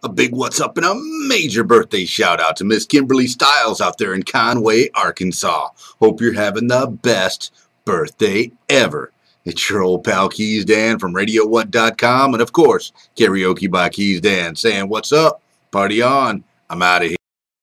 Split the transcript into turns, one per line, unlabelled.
A big what's up and a major birthday shout out to Miss Kimberly Stiles out there in Conway, Arkansas. Hope you're having the best birthday ever. It's your old pal Keys Dan from RadioWhat.com and of course Karaoke by Keys Dan saying what's up, party on, I'm out of here.